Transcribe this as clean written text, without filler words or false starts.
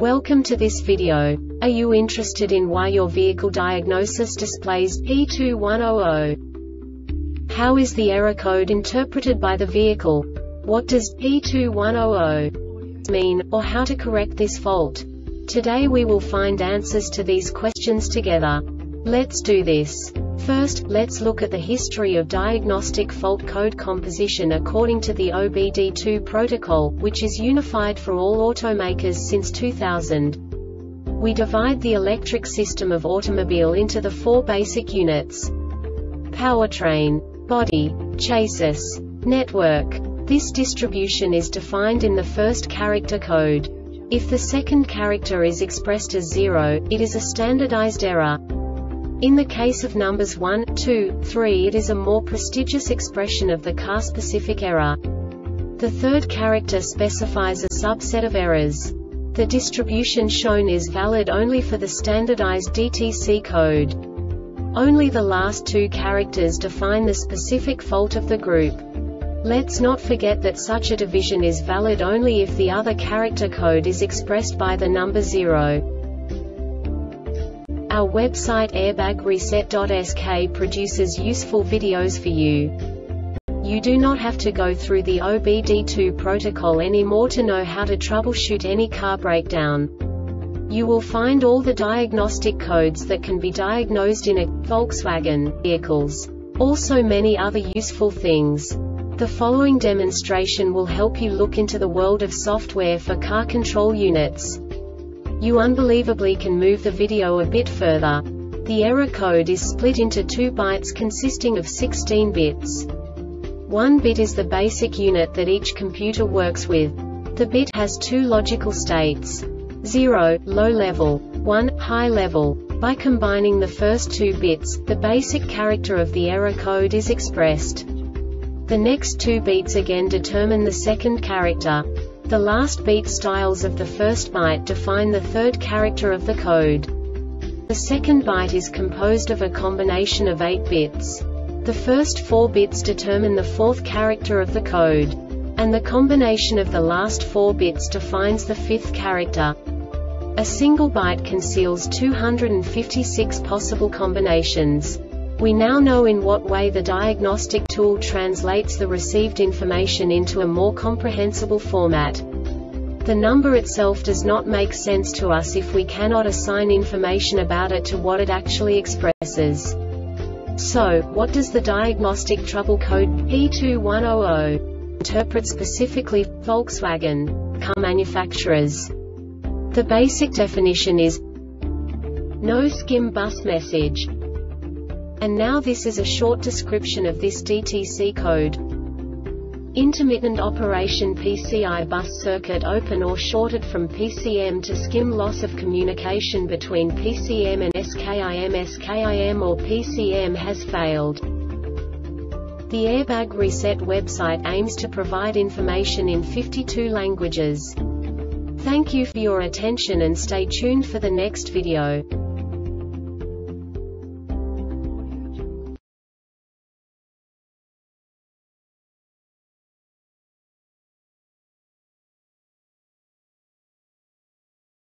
Welcome to this video. Are you interested in why your vehicle diagnosis displays P2100? How is the error code interpreted by the vehicle? What does P2100 mean, or how to correct this fault? Today we will find answers to these questions together. Let's do this. First, let's look at the history of diagnostic fault code composition according to the OBD2 protocol, which is unified for all automakers since 2000. We divide the electric system of automobile into the four basic units: powertrain, body, chassis, network. This distribution is defined in the first character code. If the second character is expressed as 0, it is a standardized error. In the case of numbers 1, 2, 3, it is a more prestigious expression of the car-specific error. The third character specifies a subset of errors. The distribution shown is valid only for the standardized DTC code. Only the last two characters define the specific fault of the group. Let's not forget that such a division is valid only if the other character code is expressed by the number 0. Our website airbagreset.sk produces useful videos for you. You do not have to go through the OBD2 protocol anymore to know how to troubleshoot any car breakdown. You will find all the diagnostic codes that can be diagnosed in a Volkswagen vehicles. Also many other useful things. The following demonstration will help you look into the world of software for car control units. You unbelievably can move the video a bit further. The error code is split into 2 bytes consisting of 16 bits. 1 bit is the basic unit that each computer works with. The bit has 2 logical states: 0, low level, 1, high level. By combining the first 2 bits, the basic character of the error code is expressed. The next 2 beats again determine the second character. The last beat styles of the first byte define the third character of the code. The second byte is composed of a combination of 8 bits. The first 4 bits determine the fourth character of the code. And the combination of the last 4 bits defines the fifth character. A single byte conceals 256 possible combinations. We now know in what way the diagnostic tool translates the received information into a more comprehensible format. The number itself does not make sense to us if we cannot assign information about it to what it actually expresses. So, what does the diagnostic trouble code P2100 interpret specifically for Volkswagen car manufacturers? The basic definition is no skim bus message. And now this is a short description of this DTC code. Intermittent operation PCI bus circuit open or shorted from PCM to skim, loss of communication between PCM and SKIM or PCM has failed. The Airbag Reset website aims to provide information in 52 languages. Thank you for your attention and stay tuned for the next video.